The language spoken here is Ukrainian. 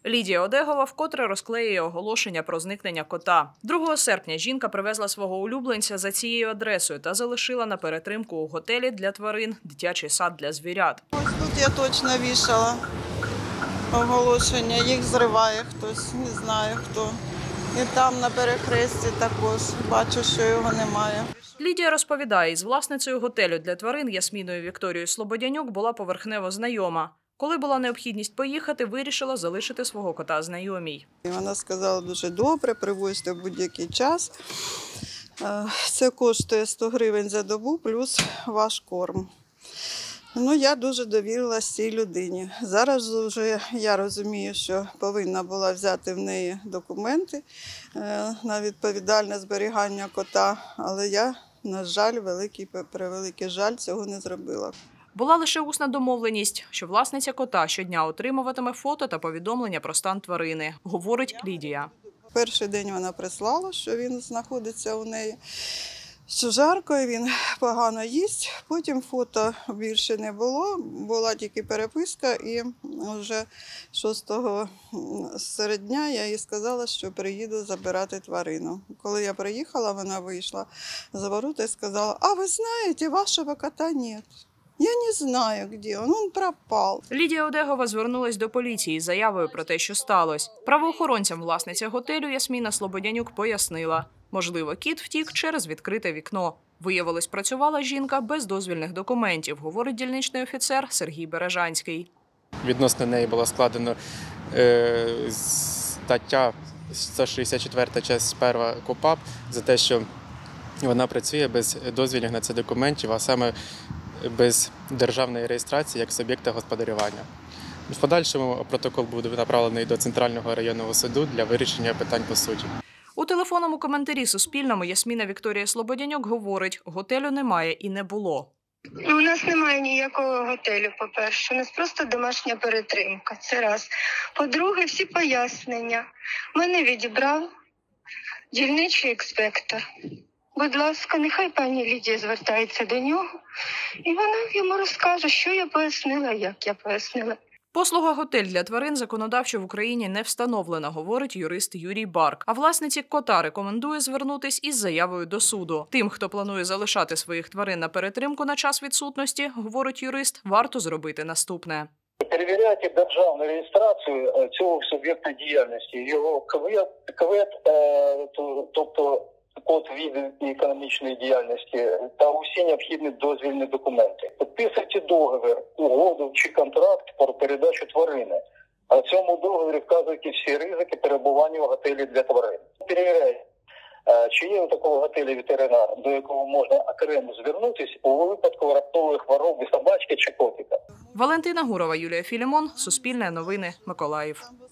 Лідія Одегова вкотре розклеює оголошення про зникнення кота. 2 серпня жінка привезла свого улюбленця за цією адресою та залишила на перетримку у готелі для тварин дитячий сад для звірят. Ось тут я точно вішала оголошення, їх зриває хтось, не знаю хто. І там на перехресті також бачу, що його немає. Лідія розповідає, із власницею готелю для тварин Ясміною Вікторією Слободянюк була поверхнево знайома. Коли була необхідність поїхати, вирішила залишити свого кота знайомій. Вона сказала, дуже добре, привозьте в будь-який час. Це коштує 100 гривень за добу, плюс ваш корм. Я дуже довірилася цій людині. Зараз вже я розумію, що повинна була взяти в неї документи на відповідальне зберігання кота, але я, на жаль, превеликий жаль, цього не зробила. Була лише усна домовленість, що власниця кота щодня отримуватиме фото та повідомлення про стан тварини, говорить Лідія. Перший день вона прислала, що він знаходиться у неї, що жарко, він погано їсть. Потім фото більше не було, була тільки переписка. І вже 6-го серед дня я їй сказала, що приїду забирати тварину. Коли я приїхала, вона вийшла за ворота і сказала: «А ви знаєте, вашого кота немає». Я не знаю, де він пропав. Лідія Одегова звернулась до поліції з заявою про те, що сталося. Правоохоронцям власниця готелю Ясміна Слободянюк пояснила, можливо, кіт втік через відкрите вікно. Виявилось, працювала жінка без дозвільних документів, говорить дільничний офіцер Сергій Бережанський. Відносно неї було складено стаття 164 частина 1 КУпАП за те, що вона працює без дозвільних на це документів, а саме без державної реєстрації як суб'єкта господарювання. В подальшому протокол буде направлений до Центрального районного суду для вирішення питань по суті. У телефонному коментарі Суспільному Ясміна Вікторія Слободянюк говорить, готелю немає і не було. У нас немає ніякого готелю, по-перше. У нас просто домашня перетримка. Це раз. По-друге, всі пояснення. Мене відібрав дільничий інспектор. Будь ласка, нехай пані Лідія звертається до нього, і вона йому розкаже, що я пояснила, як я пояснила. Послуга «Готель для тварин» законодавчо в Україні не встановлена, говорить юрист Юрій Барк. А власниці кота рекомендує звернутись із заявою до суду. Тим, хто планує залишати своїх тварин на перетримку на час відсутності, говорить юрист, варто зробити наступне. Перевіряйте державну реєстрацію цього суб'єкта діяльності, його КВЕД, тобто код виду економічної діяльності та усі необхідні дозвільні документи. Підписуйте договір, угоду чи контракт про передачу тварини. А в цьому договорі вказуйте всі ризики перебування в готелі для тварин. Перевіряйте, чи є у такого готелю ветеринар, до якого можна окремо звернутися у випадку раптової хвороби собачки чи котика. Валентина Гурова, Юлія Філімон, Суспільне новини, Миколаїв.